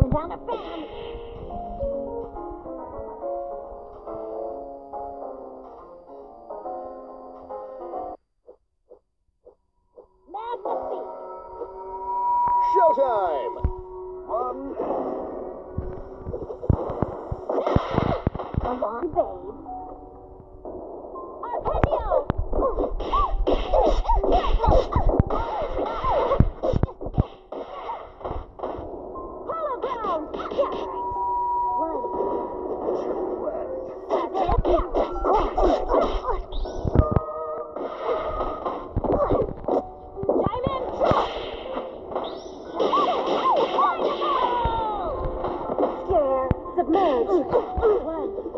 Send down a fan. Magnifique. Showtime! One. Come on, babe. Arpeggio! Hologround! Yeah, right. One. Diamond drop! Scare! Submerge! One.